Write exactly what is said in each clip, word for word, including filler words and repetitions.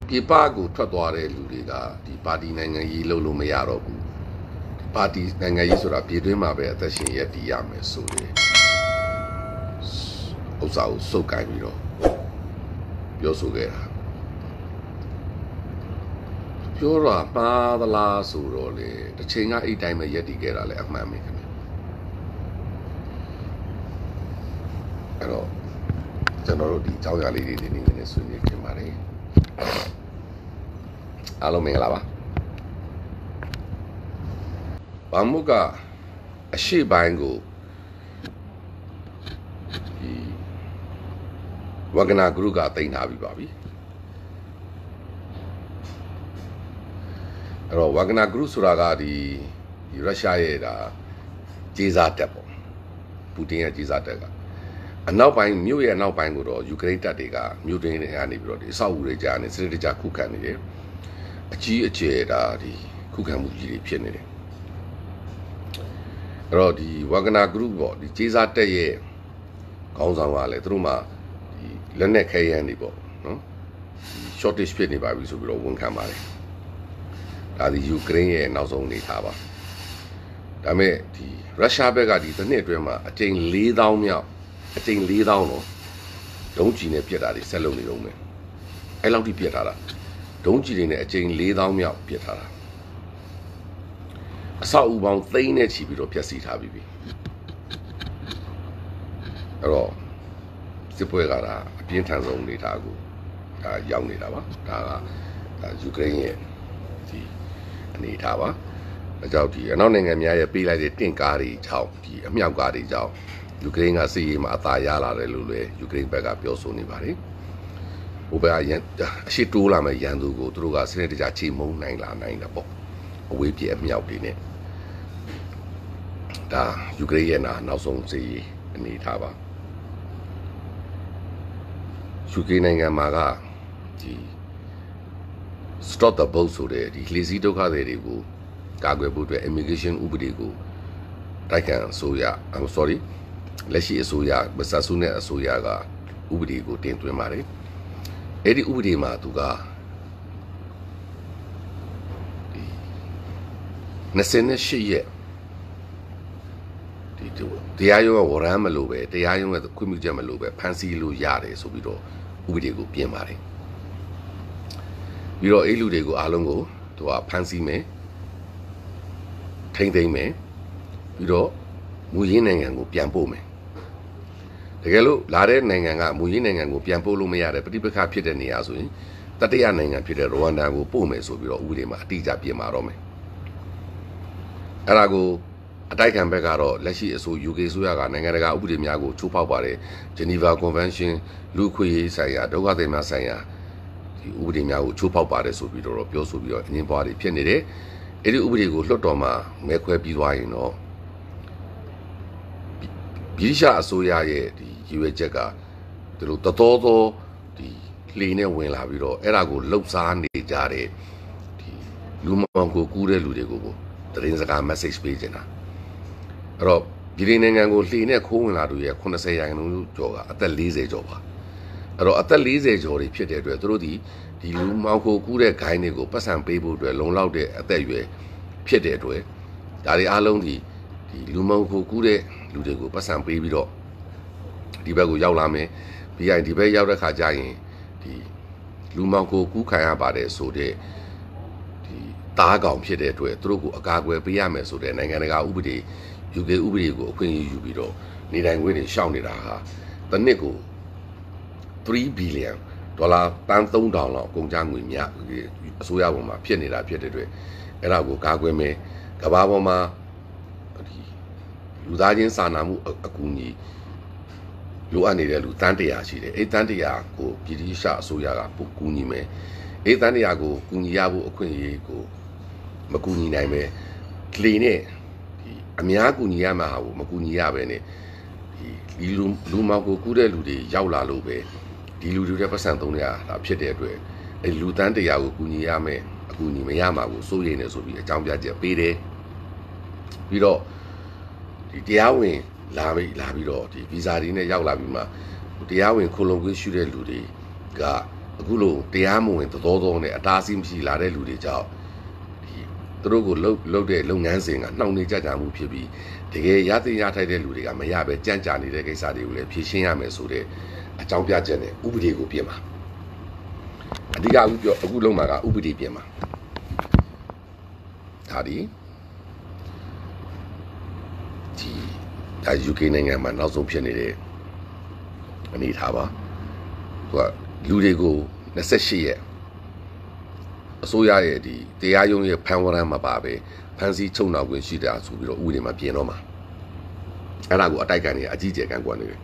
ပြပကိုထွက်သွားတဲ့လူတွေကဒီပါတီနိုင်ငံရေးလုပ်လို့မရတော့ဘူးပါတီနိုင်ငံရေးဆိုတာပြည်တွင်းမှာပဲအသက်ရှင်ရပ်တည်ရမယ်ဆိုတယ်ဥစ္စာကိုစုပ်ကိုင်ပြီးတော့ပြောဆိုခဲ့တာပြောတော့မှားသလားဆိုတော့လေတစ်ချိန်ကအဲ့တိုင်းပဲရပ်တည်ခဲ့တာလေအမှန်ပဲခင်ဗျအဲ့တော့ကျွန်တော်တို့ဒီအကြောင်းအရာလေးတွေဒီနေ့နဲ့ဆွေးနွေးခင်ပါတယ်အားလုံးမင်္ဂလာပါဘာမှုကအရှိပိုင်းကိုဒီဝဂနာဂရုကတင်ထားပြီးပါပြီအဲ့တော့ဝဂနာဂရုဆိုတာကဒီရုရှားရဲ့ဒါဂျေဇာတက်ပေါ့ပူတင်ရဲ့ဂျေဇာတက်ကအနောက်ပိုင်းမြို့ရဲ့အနောက်ပိုင်းကိုတော့ယူကရိန်းတပ်တွေကမြို့တွင်းတွေကနေပြီးတော့ဒီအဆောက်အဦတွေကြားနေစနစ်တကျခုခံနေတယ်အကြီးအကျယ်ဒါဒီခုခံမှုကြီးတွေဖြစ်နေတယ်အဲ့တော့ဒီဝဂနာဂရုပေါ့ဒီဂျေဇာတက်ရဲ့ခေါင်းဆောင်ကလည်းသူတို့မှဒီလက်နက်ခဲယမ်းတွေပေါ့နော်ဒီ shortage ဖြစ်နေပါပြီဆိုပြီးတော့ဝန်ခံပါတယ်ဒါဒီယူကရိန်းရဲ့နောက်ဆုံးအနေထားပါဒါပေမဲ့ဒီရုရှားဘက်ကဒီတစ်နှစ်အတွင်းမှာအကြိမ်၄သောင်းမြောက်အကြိမ်၄သောင်းတော့ဒုံးကျည်နဲ့ပြစ်တာတွေဆက်လုပ်နေတော့မယ်အဲ့လောက်ထိပြစ်ထားတာဒုံးကျည်တွေနဲ့အကြိမ်၄သောင်းမြောက်ပြစ်ထားတာအဆောက်အဦပေါင်းသိန်းနဲ့ချီပြီးတော့ဖျက်ဆီးထားပြီးပြီအဲ့တော့စစ်ပွဲကဒါအပြင်းထန်ဆုံးအနေထားကိုဒါရောက်နေတာပါဒါကဒါယူကရိန်းရဲ့ဒီအနေထားပါအကြောင်းဒီအနောက်နိုင်ငံများရဲ့ပေးလိုက်တဲ့တင့်ကားတွေကြောင့်ဒီအမြောက်ကားတွေကြောင့်ယူကရိန်းကစစ်ရေးမှာအသာရလာတယ်လို့လည်းယူကရိန်းဘက်ကပြောဆိုနေပါတယ်ဟိုဘက်ကရန်အရှိတိုးလာမဲ့ရန်သူကိုသူတို့ကစနစ်တကျချိန်မုံနိုင်လာနိုင်တာပေါ့အဝေးပြေအမြောက်တွေနဲ့ဒါယူကရိန်းရဲ့နောက်ဆုံးစစ်ရေးအနေထားပါယူကရိန်းနိုင်ငံမှာကဒီ stop the boat ဆိုတဲ့ဒီလေစီးဒုက္ခတွေတွေကိုကာကွယ်ဖို့အတွက် immigration ဥပဒေကိုတိုက်ခံအစိုးရ I'm sorry လက်ရှိအစိုးရမဆဆူနဲ့အစိုးရကဥပဒေကိုတင်သွင်းပါတယ်အဲ့ဒီဥပဒေမှာသူကနှစ်ရှစ်ရက်ဒီတရားရုံးကဝရမ်းမလို့ပဲတရားရုံးကခွင့်ပြုချက်မလို့ပဲဖမ်းဆီးလို့ရတယ်ဆိုပြီးတော့ဥပဒေကိုပြင်ပါတယ်ပြီးတော့အဲ့လူတွေကိုအားလုံးကိုသူကဖမ်းဆီးမယ်ထိမ့်သိမ်းမယ်ပြီးတော့မူရင်းနိုင်ငံကိုပြန်ပို့မယ်တကယ်လို့လာတဲ့နိုင်ငံကမူရင်းနိုင်ငံကိုပြန်ပို့လို့မရတဲ့ပဋိပက္ခဖြစ်တဲ့နေရာဆိုရင်တတိယနိုင်ငံဖြစ်တဲ့ရဝမ်ဒါကိုပို့မယ်ဆိုပြီးတော့ဥပဒေမှာအတိအကျပြင်มาတော့မယ်အဲ့ဒါကိုအတိုက်ခံဘက်ကတော့လက်ရှိအစိုး ယူ ကေ အစိုးရကနိုင်ငံတကာဥပဒေများကိုချိုးဖောက်ပါတယ်ဂျနီဗာကွန်ဗင်းရှင်းလူ့အခွင့်အရေးဆိုင်ရာဒုက္ခသည်များဆိုင်ရာဒီဥပဒေများကိုချိုးဖောက်ပါတယ်ဆိုပြီးတော့ပြောဆိုပြီးတော့အငင်းပွားတွေဖြစ်နေတယ်အဲ့ဒီဥပဒေကိုလွှတ်တော်မှာမဲခွဲပြီးသွားရင်တော့ဗြိတိရှအစိုးရရဲ့ဒီရည်ရွယ်ချက်ကသူတို့တတော်တော်ဒီလှေနဲ့ဝင်လာပြီးတော့အဲ့ဒါကိုလှုပ်ရှားနေကြတဲ့ဒီလူမောင်ကိုကူးတဲ့လူတွေကိုတရင်စကား message ပေးနေတာအဲ့တော့ဗြိတိန်နိုင်ငံကိုလှေနဲ့ခိုးဝင်လာသူရဲ့eightyရာခိုင်နှုန်းကျော်ကအသက်fortyကျော်ပါအဲ့တော့အသက်fortyကျော်တွေဖြစ်တဲ့အတွက်သူတို့ဒီဒီလူမောင်ကိုကူးတဲ့ဂိုင်းတွေကိုပတ်စံပေးဖို့အတွက်လုံလောက်တဲ့အသက်အရွယ်ဖြစ်တဲ့အတွက်ဒါတွေအားလုံးဒီဒီလူမောင်ကိုကူးတဲ့လူတွေကိုပတ်စံပေးပြီးတော့ဒီဘက်ကိုရောက်လာမယ်ပြီးရင်ဒီဘက်ရောက်တဲ့ခါကျရင်ဒီလူမောင်ကိုကူးခံရပါတယ်ဆိုတဲ့ဒီတားကောင်ဖြစ်တဲ့အတွက်သူတို့ကိုအကာအကွယ်ပေးရမယ်ဆိုတဲ့နိုင်ငံတကာဥပဒေ ယူ ကေ ဥပဒေကိုအခွင့်အရေးယူပြီးတော့နေတိုင်းခွင့်တွေရှောင်နေတာဟာတစ်နှစ်ကိုthree billion ဒေါ်လာတန်းthree thousandလောက်ကုန်ကျငွေများအစိုးရဘုံမှာဖြစ်နေတာဖြစ်တဲ့အတွက်အဲ့ဒါကိုကာကွယ်မယ်ကမ္ဘာပေါ်မှာဒီလူသားချင်းစာနာမှုအကူအညီလိုအပ်နေတဲ့လူတန်းတရာရှိတယ်အဲ့တန်းတရာကိုပြည်တိရှအစိုးရကပို့ကူညီမယ်အဲ့တန်းတရာကိုကူညီရဖို့အခွင့်အရေးကိုမကူညီနိုင်ပဲလေနဲ့ဒီအများကူညီရမှာဟာကိုမကူညီရပဲနဲ့ဒီဒီလူလူမောင်ကိုကူးတဲ့လူတွေရောက်လာလို့ပဲဒီလူတွေတဲ့ပတ်စံသုံးရတာဖြစ်တဲ့အတွက်အဲ့လူတန်းတရာကိုကူညီရမယ်အကူအညီမရမှာကိုစိုးရိမ်နေဆိုပြီးအကြောင်းပြချက်ပေးတယ်ပြီးတော့ဒီတရားဝင်လာပြီးလာပြီးတော့ဒီဗီဇာတွေနဲ့ရောက်လာပြီးမှတရားဝင်ခိုလုံခွင့်ရှိတဲ့လူတွေကအခုလိုတရားမဝင်သတော်တော်နဲ့အတားအဆီးမရှိလာတဲ့လူတွေကြောင့်ဒီသူတို့ကိုလှုပ်လှုပ်တဲ့လုပ်ငန်းစဉ်ကနှောင့်နှေးကြကြမှုဖြစ်ပြီးတကယ်ရသိရထိုက်တဲ့လူတွေကမရပဲကြမ်းကြာနေတဲ့ကိစ္စတွေကိုလည်းဖြေရှင်းရမယ်ဆိုတဲ့အကြောင်းပြချက်နဲ့ဥပဒေကိုပြင်ပါအဓိကအခုပြောအခုလုံးမှာကဥပဒေပြင်ပါဒါဒီဒီဒါ ယူကေ နိုင်ငံမှာနောက်ဆုံးဖြစ်နေတဲ့အနေထားပါသူကလူတွေကိုနှစ်ဆယ့်ရှစ်ရက်အစိုးရရဲ့ဒီတရားရုံးရဲ့ဖန်ဝရမ်းမှာပါပဲဖန်စီချုပ်နှောက်ခွင့်ရှိတာဆိုပြီးတော့ဥပဒေမှာပြင်တော့မှာအဲ့ဒါကိုအတိုက်ကန်နေအကြီးကျယ်ကန်ကွက်နေတယ်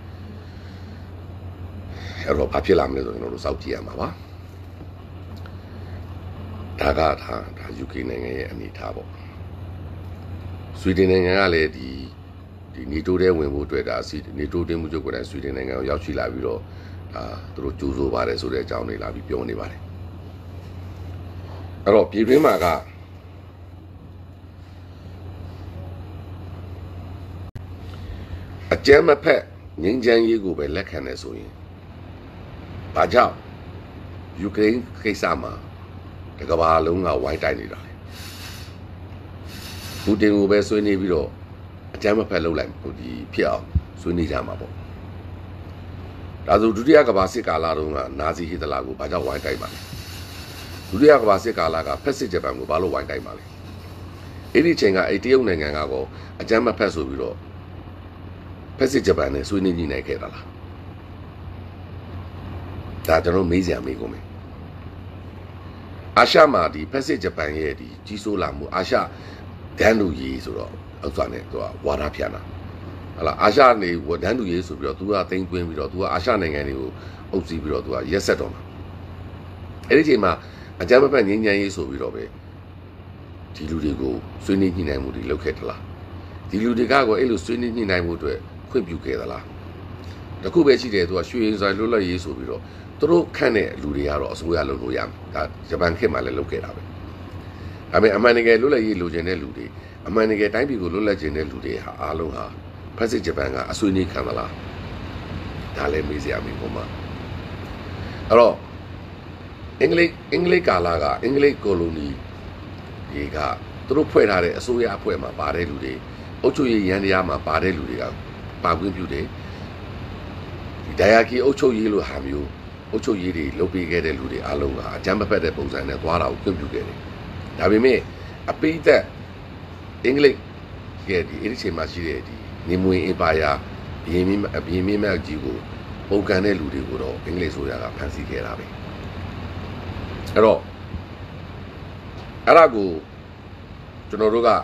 အဲ့တော့ဘာဖြစ်လာမလဲဆိုကျွန်တော်တို့စောင့်ကြည့်ရမှာပါဒါကဒါဒါ ယူကေ နိုင်ငံရဲ့အနေထားပေါ့ဆွီဒင်နိုင်ငံကလည်းဒီဒီနေတိုးတဲ့ဝင်ဖို့အတွက်ဒါစီနေတိုးတင်းမှုချုပ်ကလည်းဆွီဒင်နိုင်ငံကိုရောက်ရှိလာပြီးတော့ဒါသူတို့ကြိုးစိုးပါတယ်ဆိုတဲ့အကြောင်းတွေလာပြီးပြောနေပါတယ်အဲ့တော့ပြည်တွင်းမှာကအကြမ်းမဖက်ငြိမ်းချမ်းရေးကိုပဲလက်ခံနေဆိုရင်ဘာကြောင့်ယူကရိန်းကိစ္စမှာတကဘာလုံးကဝိုင်းတိုက်နေတာလေပူတင်ကိုပဲဆွေးနွေးပြီးတော့အကြမ်းမဖက်လုပ်လိုက်ဟိုဒီဖြစ်အောင်ဆွေးနွေးကြမှာပေါ့ဒါဆိုဒုတိယကမ္ဘာစစ်ကာလတုန်းကနာဇီဟစ်တလာကိုဘာကြောင့်ဝိုင်းတိုက်ပါလဲဒုတိယကမ္ဘာစစ်ကာလကဖက်စစ်ဂျပန်ကိုဘာလို့ဝိုင်းတိုက်ပါလဲအဲ့ဒီချိန်ကအဲ့တရုတ်နိုင်ငံကတော့အကြမ်းမဖက်ဆိုပြီးတော့ဖက်စစ်ဂျပန်နဲ့ဆွေးနွေးညှိနှိုင်းခဲ့တာလားဒါကျွန်တော်မေးစရာမေးကုန်မယ်အာရှမှာဒီဖက်စစ်ဂျပန်ရဲ့ဒီကြီးစိုးလာမှုအာရှဒန်းလူကြီးဆိုတော့ဥစ္စာနဲ့သူကဝါဒဖြန့်တာဟလာအာရှနေဝဒန်းလူကြီးဆိုပြီးတော့သူကသိမ်းသွင်းပြီးတော့သူကအာရှနိုင်ငံတွေကိုအုပ်စီးပြီးတော့သူကရက်ဆက်တော့မှာအဲ့ဒီချိန်မှာအကြမ်းမဖက်ငြိမ်းချမ်းရေးဆိုပြီးတော့ပဲဒီလူတွေကိုဆွေးနွေးညှိနှိုင်းမှုတွေလုပ်ခဲ့သလားဒီလူတွေကကိုအဲ့လိုဆွေးနွေးညှိနှိုင်းမှုအတွက်ခွင့်ပြုခဲ့သလားတခုပဲရှိတယ်သူကရွှေရင်ဆိုင်လွတ်လပ်ရေးဆိုပြီးတော့သူတို့ခန့်တဲ့လူတွေကတော့အစိုးရလုပ်လို့ရမယ်ဒါဂျပန်ခေတ်မှာလည်းလုပ်ခဲ့တာပဲဒါပေမဲ့အမှန်တကယ်လွတ်လပ်ရေးလိုချင်တဲ့လူတွေအမှန်တကယ်တိုင်းပြည်ကိုလွတ်လပ်ချင်တဲ့လူတွေဟာအားလုံးဟာဖက်စစ်ဂျပန်ကအဆွေးနွေးခံသလားဒါလည်းမေးစရာမျိုးပေါ့မှာအဲ့တော့အင်္ဂလိပ်အင်္ဂလိပ်ကာလာကအင်္ဂလိပ်ကိုလိုနီတွေကသူတို့ဖွဲ့ထားတဲ့အစိုးရအဖွဲ့မှာပါတဲ့လူတွေအုပ်ချုပ်ရေးရန်တရားမှာပါတဲ့လူတွေကပါခွင့်ပြုတယ်ဒီဒါယာကီအုပ်ချုပ်ရေးလိုဟာမျိုးအုပ်ချုပ်ရေးတွေလုပ်ပေးခဲ့တဲ့လူတွေအားလုံးကအကြမ်းမဖက်တဲ့ပုံစံနဲ့သွားတာကိုခွင့်ပြုခဲ့တယ်ဒါပေမဲ့အပိသက်အင်္ဂလိပ်ရဲ့ဒီအဲ့ဒီချိန်မှာရှိတဲ့ဒီနေမွေအင်ပါယာဘီရင်မင်းဘီရင်မင်းမကြီးကိုပုံကန်တဲ့လူတွေကိုတော့အင်္ဂလိပ်ဆိုရကဖန်ဆီးခဲ့တာပဲအဲ့တော့အဲ့ဒါကိုကျွန်တော်တို့က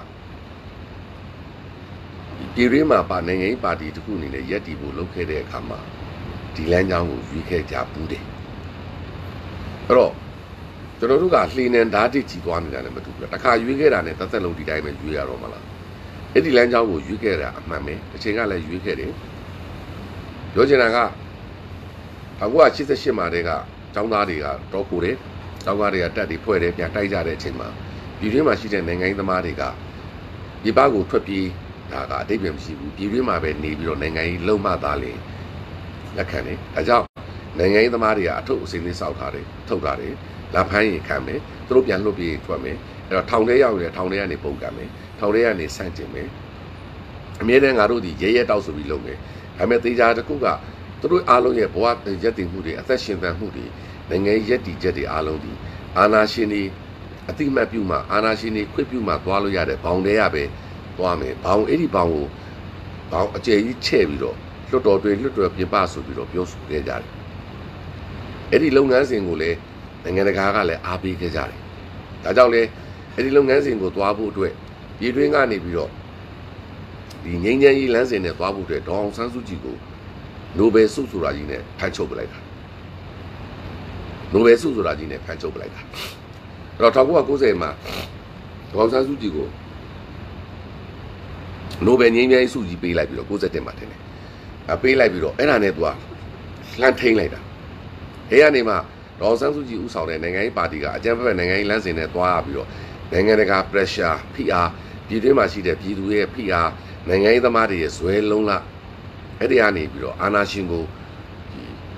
ပြည်ရင်းမှာပါနိုင်ငံရေးပါတီတစ်ခုအနေနဲ့ရက်တီဖို့လုပ်ခဲ့တဲ့အခါမှာဒီလမ်းကြောင်းကိုရွေးခဲ့ကြဘူးတယ်အဲ့တော့ကျွန်တော်တို့ကလှေနံဓာတ်တိကြီးသွားနေတာလည်းမတူဘူးတခါရွေးခဲ့တာနဲ့တစ်သက်လုံးဒီတိုင်းပဲရွေးရတော့မလားအဲ့ဒီလမ်းကြောင်းကိုရွေးခဲ့တာအမှန်ပဲတစ်ချိန်ကလည်းရွေးခဲ့တယ်ပြောချင်တာကအခုကရှစ်ရှစ်မှာတည်းကကျောင်းသားတွေကတောကိုတယ်ကျောင်းသားတွေကတက်ပြီးဖွဲ့တယ်ပြန်တိုက်ကြတဲ့အချိန်မှာပြည်တွင်းမှာရှိတဲ့နိုင်ငံရေးသမားတွေကဒီဘက်ကိုထွက်ပြေးဒါကအတိတ်ပဲမရှိဘူးပြည်တွင်းမှာပဲနေပြီးတော့နိုင်ငံရေးလုံမှသားလေလက်ခံတယ်ဒါကြောင့်နိုင်ငံရေးသမားတွေကအထုပ်အစင်းလေးစောက်ထားတယ်ထုတ်ထားတယ်လာဖမ်းရင်ခံမယ်သူတို့ပြန်လွတ်ပြေးထွက်မယ်အဲ့တော့ထောင်ထဲရောက်ရင်ထောင်ထဲကနေပုံကံမယ်ထောင်ထဲကနေဆန့်ကျင်မယ်အမြဲတမ်းငါတို့ဒီရဲရဲတောက်ဆိုပြီးလုပ်မယ်ဒါပေမဲ့တေချာတစ်ခုကသူတို့အားလုံးရဲ့ဘဝရက်တည်မှုတွေအသက်ရှင်သန်မှုတွေနိုင်ငံရေးရက်တည်ချက်တွေအားလုံးဒီအာဏာရှင်တွေအတိမတ်ပြုမှအာဏာရှင်တွေခွင့်ပြုမှသွားလို့ရတဲ့ဘောင်တွေကပဲသွားမယ်ဘောင်အဲ့ဒီဘောင်ကိုဘောင်အကျယ်ကြီးချဲ့ပြီးတော့လွတ်တော်တွင်လွတ်တော်ပြင်ပဆိုပြီးတော့ပြောဆိုခဲ့ကြတယ်အဲ့ဒီလုပ်ငန်းစဉ်ကိုလည်းနိုင်ငံတကာကလည်းအားပေးခဲ့ကြတယ်ဒါကြောင့်လေအဲ့ဒီလုပ်ငန်းစဉ်ကိုသွားဖို့အတွက်ပြည်တွင်းကနေပြီးတော့ဒီငြိမ်းချမ်းရေးလမ်းစဉ်နဲ့သွားဖို့အတွက်ဒေါအောင်ဆန်းစုကြည်ကိုနိုဘယ်ဆုဆိုတာကြီးနဲ့ဖန်ချုပ်ပလိုက်တာနိုဘယ်ဆုဆိုတာကြီးနဲ့ဖန်ချုပ်ပလိုက်တာအဲ့တော့၁၉၉၀မှာဒေါအောင်ဆန်းစုကြည်ကိုနိုဘယ်ငြိမ်းချမ်းရေးဆုကြီးပေးလိုက်ပြီးတော့၉၁မှာတင်တယ်အပေးလိုက်ပြီးတော့အဲ့ဒါနဲ့သူကလှမ်းထိန်လိုက်တာအဲ့ကနေမှဒေါအောင်ဆန်းစုကြည်ဦးဆောင်တဲ့နိုင်ငံရေးပါတီကအကြမ်းဖက်နိုင်ငံရေးလမ်းစဉ်နဲ့သွားပြီးတော့နိုင်ငံတကာ pressure ဖိအားပြည်တွင်းမှာရှိတဲ့ပြည်သူရဲ့ဖိအားနိုင်ငံရေးသမားတွေရဲ့ဇွဲလုံးလားအဲ့ဒီကနေပြီးတော့အာဏာရှင်ကိုဒီ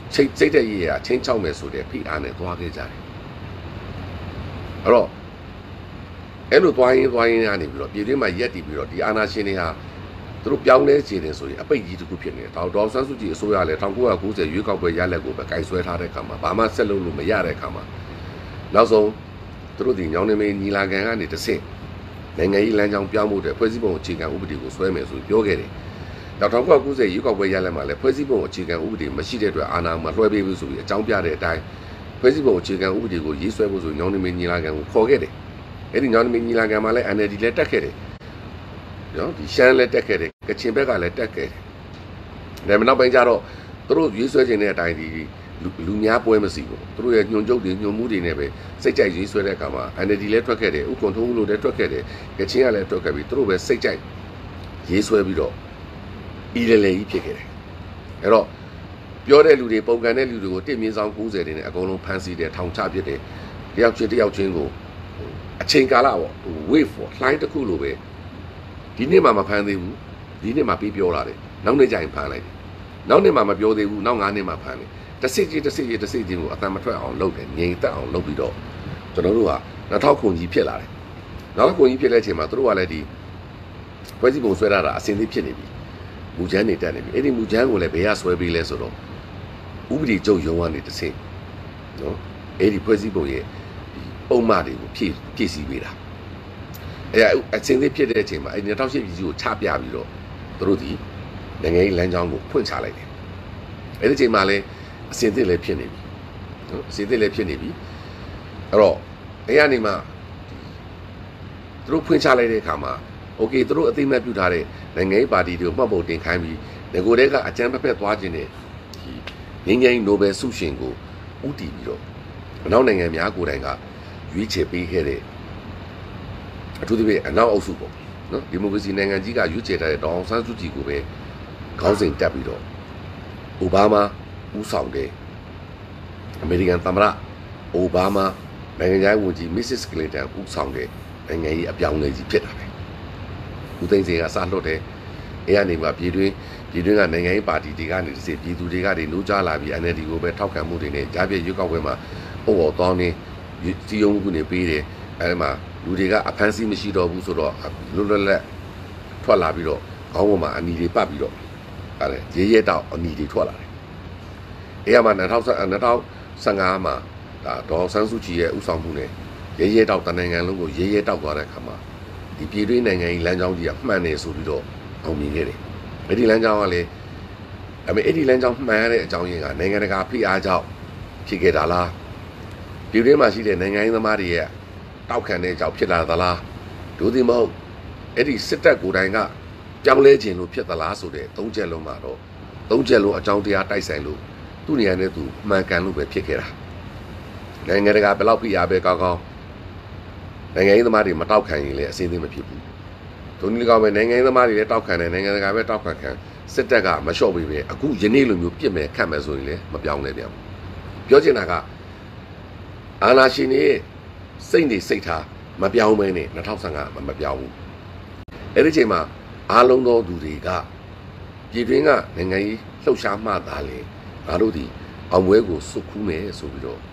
ချိန်စိတ်တဲ့ရေးကချင်းချောက်မယ်ဆိုတဲ့ဖိအားနဲ့သွားခဲ့ကြတယ်အဲ့တော့အဲ့လိုသွားရင်သွားရင်ကနေပြီးတော့ပြည်တွင်းမှာရက်တည်ပြီးတော့ဒီအာဏာရှင်တွေဟာသူတို့ပြောင်းလဲခြေတယ်ဆိုရင်အပိတ်ကြီးတစ်ခုဖြစ်နေတယ်ဒေါက်တာဆန်းစုကြည်အစိုးရလည်း၁၉၉၀ရွေးကောက်ပွဲရလက်ကိုပဲကင်ဆွဲထားတဲ့အခါမှာဘာမှဆက်လုပ်လို့မရတဲ့အခါမှာနောက်ဆုံးသူတို့ဒီညောင်နေမင်းညီလာခံကနေတစ်ဆင့်နိုင်ငံရေးလမ်းကြောင်းပြောင်းဖို့တဲ့ဖွဲ့စည်းပုံအခြေခံဥပဒေကိုဆွဲမယ်ဆိုပြောခဲ့တယ်နောက်၁၉၉၀ရွေးကောက်ပွဲရလက်မှာလည်းဖွဲ့စည်းပုံအခြေခံဥပဒေမရှိတဲ့အတွက်အာဏာမလွှဲပေးဘူးဆိုပြီးအကြောင်းပြတဲ့အတိုင်းဖွဲ့စည်းပုံအခြေခံဥပဒေကိုရေးဆွဲဖို့ဆိုညောင်နေမင်းညီလာခံကိုခေါ်ခဲ့တယ်အဲ့ဒီညောင်နေမင်းညီလာခံမှာလည်း N L D လည်းတက်ခဲ့တယ်နော်ဒီရှမ်းလည်းတက်ခဲ့တယ်ကချင်ဘက်ကလည်းတက်ခဲ့တယ်ဒါပေမဲ့နောက်ပိုင်းကျတော့သူတို့ရွေးဆွဲခြင်းတဲ့အတိုင်းဒီလူများပွဲမစီဘူးသူတို့ရဲ့ညွန်ကျုပ်တွေညွန်မှုတွေနဲ့ပဲစိတ်ကြိုက်ရွေးဆွဲတဲ့အခါမှာ N L D လည်းထွက်ခဲ့တယ်ဥက္ကွန်ထုံးလို့လည်းထွက်ခဲ့တယ်ကချင်ကလည်းထွက်ခဲ့ပြီးသူတို့ပဲစိတ်ကြိုက်ရေးဆွဲပြီးတော့ဤလေလေကြီးဖြစ်ခဲ့တယ်အဲ့တော့ပြောတဲ့လူတွေပုံကန်တဲ့လူတွေကိုတင့်မြင့်ဆောင်၉၀တွေနဲ့အကုန်လုံးဖမ်းဆီးတယ်ထောင်ချပစ်တယ်တယောက်ချင်းတယောက်ချင်းကိုအချိန်ကာလပေါ့ wave for လှိုင်းတစ်ခုလိုပဲဒီနေ့မှမဖမ်းသေးဘူးဒီနေ့မှပြီးပြောလာတယ်နောက်နေ့ကျရင်ဖမ်းလိုက်တယ်နောက်နေ့မှမပြောသေးဘူးနောက်၅နေ့မှဖမ်းတယ်တစ်စစ်ကြီးတစ်စစ်ကြီးတစ်စစ်ကြီးကိုအတန်မထွက်အောင်လုပ်တယ်ငြိမ်သက်အောင်လုပ်ပြီးတော့ကျွန်တော်တို့ကနှစ်ထောက်ခုန်ကြီးဖြစ်လာတယ်နောက်ခုန်ကြီးဖြစ်တဲ့အချိန်မှာတို့ကလည်းဒီဖွဲ့စည်းပုံဆွဲထားတာအစင်းသေးဖြစ်နေပြီမူချမ်းနေတက်နေပြီအဲ့ဒီမူချမ်းကိုလည်းဘယ်ကဆွဲပေးလဲဆိုတော့ဥပဒေချုပ်ရုံးကနေတစ်ဆင့်နော်အဲ့ဒီဖွဲ့စည်းပုံရဲ့ပုံမှန်တွေကိုဖြည့်ဖြည့်ဆည်းပေးတာအဲ့အစင်းသေးဖြစ်တဲ့အချိန်မှာအဲ့၂၀၀၈ပြည်ကြီးကိုချပြပြီးတော့တို့ဒီနိုင်ငံရေးလမ်းကြောင်းကိုဖွင့်ချလိုက်တယ်အဲ့ဒီအချိန်မှာလည်းအစင်းသေးလည်းဖြစ်နေပြီနော်အစင်းသေးလည်းဖြစ်နေပြီအဲ့တော့အဲ့ကနေမှတို့ဖွင့်ချလိုက်တဲ့အခါမှာโอเคသူတို့အသိမဲ့ပြုထားတဲ့နိုင်ငံရေးပါတီတွေကိုမှတ်ဖို့တင်ခိုင်းပြီးငကိုတဲ့ကအကြမ်းဖက်သွားခြင်းနဲ့ဒီငင်းငင်းနိုဘယ်ဆုရှင်ကိုဥတီပြီးတော့အနောက်နိုင်ငံများကိုယ်တိုင်ကရွေးချယ်ပေးခဲ့တဲ့အထူးသဖြင့်အနောက်အုပ်စုပေါ့နော်ဒီမိုကရေစီနိုင်ငံကြီးကရွေးချယ်ထားတဲ့ဒေါအောင်ဆန်းစုကြည်ကိုပဲခေါင်းစဉ်တက်ပြီးတော့အိုဘားမားဦးဆောင်တဲ့အမေရိကန်သမ္မတအိုဘားမားနိုင်ငံခြားရေးဝန်ကြီး Missus Clinton ဦးဆောင်တဲ့နိုင်ငံရေးအပြောင်းအလဲကြီးဖြစ်တာပဲဦးသိန်းစိန်ကစလွတ်တယ်အဲ့ကနေမှပြည်တွင်းပြည်တွင်းကနိုင်ငံရေးပါတီတွေကနေတစ်စိပြည်သူတွေကနေနိုးကြားလာပြီး N L D ကိုပဲထောက်ခံမှုတွေနဲ့ကြားပြရွေးကောက်ပွဲမှာပုံပေါ်တောင်းနေစီယုံမှုတွေပေးတယ်အဲ့ဒီမှာလူတွေကအဖမ်းဆီးမရှိတော့ဘူးဆိုတော့လွတ်လွတ်လပ်ထွက်လာပြီးတော့ခေါင်းပေါ်မှာအနီတွေပတ်ပြီးတော့အဲ့ဒါရဲရဲတောက်အနီတွေထွက်လာတယ်အဲ့ရမှာ၂၀၁၅မှာဒါဒေါ်ဆန်းစုကြည်ရဲ့ဥဆောင်မှုနဲ့ရဲရဲတောက်တနိုင်ငံလုံးကိုရဲရဲတောက်သွားတဲ့အခါမှာဒီပြည်တွင်းနိုင်ငံကြီးလမ်းကြောင်းကြီးကမှန်တယ်ဆိုပြီးတော့အောင်မြင်ခဲ့တယ်။အဲ့ဒီလမ်းကြောင်းကလည်းဒါပေမဲ့အဲ့ဒီလမ်းကြောင်းမှန်ရတဲ့အကြောင်းရင်းကနိုင်ငံတကာဖိအားကြောင့်ဖြစ်ခဲ့တာလား။ပြည်တွင်းမှာရှိတဲ့နိုင်ငံရေးသမားတွေရဲ့တောက်ခံတဲ့ကြောင့်ဖြစ်လာသလား။ဒို့သည်မဟုတ်အဲ့ဒီစစ်တပ်ကိုယ်တိုင်ကပြောင်းလဲခြင်းလို့ဖြစ်သလားဆိုတဲ့သုံးချက်လုံးမှာတော့သုံးချက်လုံးအကြောင်းတရားတိုက်ဆိုင်လို့သူ့နေရာနဲ့သူမှန်ကန်လို့ပဲဖြစ်ခဲ့တာ။နိုင်ငံတကာဘယ်လောက်ဖိအားပဲကောင်းကောင်းနိုင်ငံရေးသမားတွေမတောက်ခံရင်လည်းအစင်းသေးမဖြစ်ဘူး။ဒုနည်းကောင်းပဲနိုင်ငံရေးသမားတွေလည်းတောက်ခံတယ်နိုင်ငံတကာပဲတောက်ခံခံစစ်တပ်ကမလျှော့ပေးပဲအခုယနေ့လိုမျိုးပြစ်မယ်ခတ်မယ်ဆိုရင်လည်းမပြောင်းလဲပြန်ဘူး။ပြောချင်တာကအာဏာရှင်တွေစိတ်နေစိတ်ထားမပြောင်းမဲနဲ့၂၀၁၅မှာမပြောင်းဘူး။အဲ့ဒီချိန်မှာအားလုံးသောသူတွေကပြည်တွင်းကနိုင်ငံရေးလှုပ်ရှားမှသာလေငါတို့ဒီအောင်ပွဲကိုစုခူးမယ်ဆိုပြီးတော့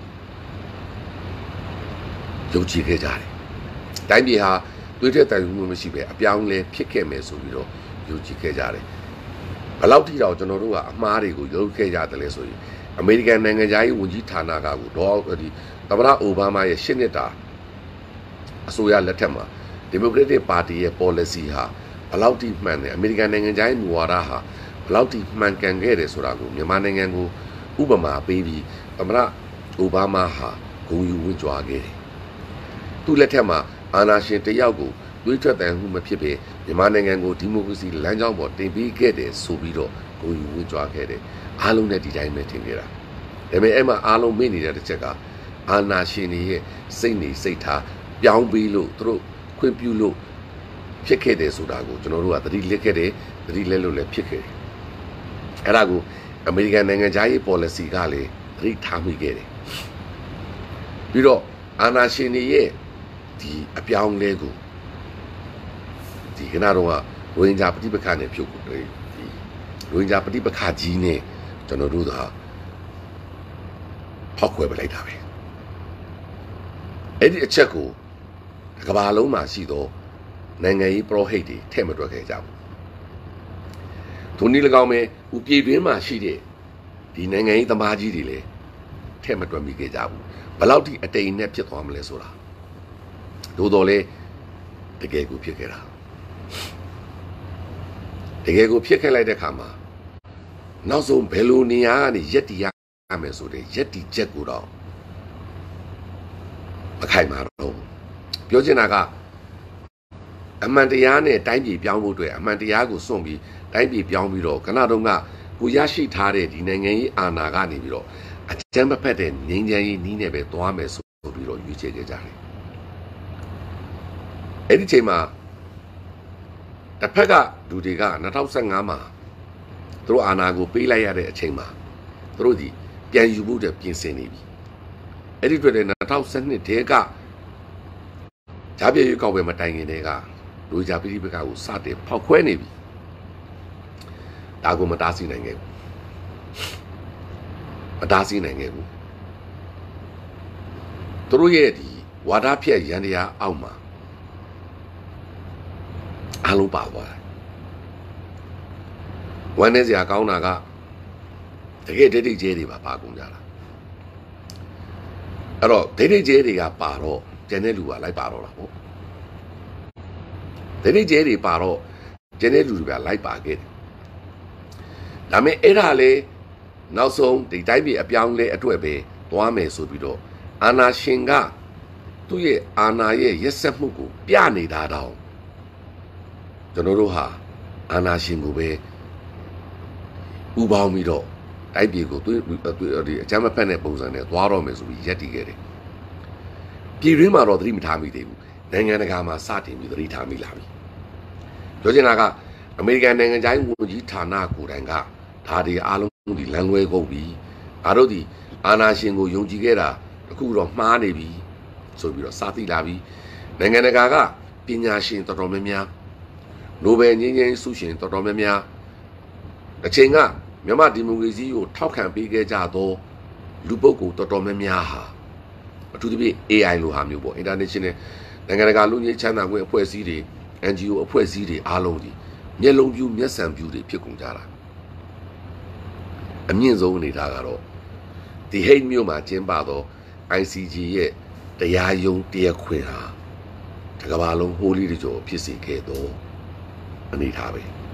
ယုံကြည်ခဲ့ကြတယ်။တိုင်းပြည်ဟာတွေးတဲ့တိုင်မှုမရှိပဲအပြောင်းလဲဖြစ်ခဲ့မယ်ဆိုပြီးတော့ယုံကြည်ခဲ့ကြတယ်။ဘယ်လောက်ထိတော့ကျွန်တော်တို့ကအမှားတွေကိုယုံခဲ့ကြတယ်လဲဆိုရင်အမေရိကန်နိုင်ငံသားရေးဝန်ကြီးဌာနကကိုတော့ဒီသမ္မတအိုဘားမားရဲ့ရှစ်နှစ်တာအစိုးရလက်ထက်မှာဒီမိုကရက်တစ်ပါတီရဲ့ policy ဟာဘယ်လောက်ထိမှန်တယ်အမေရိကန်နိုင်ငံသားရေးမူဝါဒဟာဘယ်လောက်ထိမှန်ကန်ခဲ့တယ်ဆိုတာကိုမြန်မာနိုင်ငံကိုဥပမာပေးပြီးသမ္မတအိုဘားမားဟာဂုဏ်ယူဝန်းကြွားခဲ့တယ်သူ့လက်ထက်မှာအာဏာရှင်တယောက်ကိုတွေးထွက်တန်မှုမဖြစ်ပေမြန်မာနိုင်ငံကိုဒီမိုကရေစီလမ်းကြောင်းပေါ်တင်ပေးခဲ့တယ်ဆိုပြီးတော့ဂုဏ်ယူဝန်းကြွားခဲ့တယ်အားလုံးနဲ့ဒီတိုင်းပဲထင်ခဲ့တာဒါပေမဲ့အဲ့မှာအားလုံးမေ့နေတဲ့တစ်ချက်ကအာဏာရှင်တွေရဲ့စိတ်နေစိတ်ထားပြောင်းပြီးလို့သူတို့ခွင့်ပြုလို့ဖြစ်ခဲ့တယ်ဆိုတာကိုကျွန်တော်တို့ကသတိလစ်ခဲ့တယ်သတိလက်လို့လည်းဖြစ်ခဲ့တယ်အဲ့ဒါကိုအမေရိကန်နိုင်ငံသားရေး policy ကလည်းသတိထားမိခဲ့တယ်ပြီးတော့အာဏာရှင်တွေရဲ့ဒီအပြောင်းလဲကိုဒီခဏတော့ရိုဟင်ဂျာပဋိပက္ခနဲ့ပြုတ်ကိုဒီရိုဟင်ဂျာပဋိပက္ခကြီးနဲ့ကျွန်တော်တို့ကဖောက်ခွဲပလိုက်တာပဲအဲ့ဒီအချက်ကိုကမ္ဘာလုံးမှာရှိသောနိုင်ငံရေးပရောဟိတ်တွေထဲ့မတွက်ခဲ့ကြဘူးဒုနည်း၎င်းပဲဥပြည်တွင်းမှာရှိတဲ့ဒီနိုင်ငံရေးသမားကြီးတွေလည်းထဲ့မတွက်မိခဲ့ကြဘူးဘယ်လောက်ထိအတိမ်နဲ့ဖြစ်သွားမလဲဆိုတာသို့တော်လည်းတကယ်ကိုဖြစ်ခဲ့တာတကယ်ကိုဖြစ်ခဲ့လိုက်တဲ့အခါမှာနောက်ဆုံးဘယ်လိုနေရာကနေရက်တီရမယ်ဆိုတဲ့ရက်တီချက်ကိုတော့မခိုင်မာတော့ပြောချင်တာကအမှန်တရားနဲ့တိုင်းပြည်ပြောင်းဖို့အတွက်အမှန်တရားကိုစွန့်ပြီးတိုင်းပြည်ပြောင်းပြီးတော့ခဏတုန်းကကိုရရှိထားတဲ့ဒီနိုင်ငံရေးအာဏာကနေပြီးတော့အကြမ်းမဖက်တဲ့ငြိမ်းချမ်းရေးနည်းနဲ့ပဲသွားမယ်ဆိုပြီးတော့ရွေးချယ်ခဲ့ကြတယ်အဲ့ဒီချိန်မှာတစ်ဖက်ကလူတွေက၂၀၁၅မှာသူတို့အာဏာကိုပေးလိုက်ရတဲ့အချိန်မှာသူတို့ဒီပြန်ယူဖို့တဲ့ပြင်ဆင်နေပြီအဲ့ဒီတွေ့တဲ့၂၀၁၂တဲကဂျာပြေရွေးကောက်ပွဲမတိုင်ခင်တည်းကလူကြပိဋိပက္ခကိုစတင်ဖောက်ခွဲနေပြီဒါကိုမတားဆီးနိုင်ခဲ့ဘူးမတားဆီးနိုင်ခဲ့ဘူးသူတို့ရဲ့ဒီဝါဒဖြက်ရန်တရားအောက်မှာအားလုံးပါသွားတယ်ဝမ်းနေစရာကောင်းတာကတကယ်ဒိဋ္ဌိကျဲတွေပါပါကုန်ကြတာအဲ့တော့ဒိဋ္ဌိကျဲတွေကပါတော့ကျန်တဲ့လူကလိုက်ပါတော့တာပေါ့ဒိဋ္ဌိကျဲတွေပါတော့ကျန်တဲ့လူတွေကလိုက်ပါခဲ့တယ်ဒါပေမဲ့အဲ့ဒါလေနောက်ဆုံးဒီတိုင်းပြည်အပြောင်းလဲအတွက်ပဲသွားမယ်ဆိုပြီးတော့အာနာရှင်ကသူ့ရဲ့အာနာရဲ့ရက်ဆက်မှုကိုပြနေတာတောင်ကျွန်တော်တို့ဟာအာနာရှင်ကိုပဲဥပေါင်းပြီးတော့တိုက်ပြည်ကိုသူဒီအကြမ်းမဖက်တဲ့ပုံစံနဲ့သွားတော့မယ်ဆိုပြီးရက်တည်ခဲ့တယ်ပြည်ရင်းမှာတော့သတိမထားမိသေးဘူးနိုင်ငံတကာမှာစတင်ပြီးသတိထားမိလာပြီပြောချင်တာကအမေရိကန်နိုင်ငံခြားရေးဝန်ကြီးဌာနကိုယ်တိုင်ကဒါတွေအားလုံးဒီလမ်းလွဲကုန်ပြီငါတို့ဒီအာနာရှင်ကိုယုံကြည်ခဲ့တာအခုတော့မှားနေပြီဆိုပြီးတော့စသိလာပြီနိုင်ငံတကာကပညာရှင်တော်တော်များများနိုဘယ်ငြိမ်းချမ်းရေးဆုရှင်တော်တော်များများအချိန်ကမြန်မာဒီမိုကရေစီကိုထောက်ခံပေးခဲ့ကြသောလူပုဂ္ဂိုလ်တော်တော်များများဟာအထူးသဖြင့် A I လိုဟာမျိုးပေါ့ International နိုင်ငံတကာလူကြီးချမ်းသာခွင့်အဖွဲ့အစည်းတွေ N G O အဖွဲ့အစည်းတွေအားလုံးဒီမျက်လုံးပြူမျက်စံပြူတွေဖြစ်ကုန်ကြတာအမြင့်ဆုံးနေတာကတော့ဒီဟိတ်မြို့မှာကျင်းပသော I C J ရဲ့တရားရုံးတရားခွင်ဟာတစ်ကမ္ဘာလုံးဟိုးလီတကြောဖြစ်စေခဲ့သောအနေထားပဲ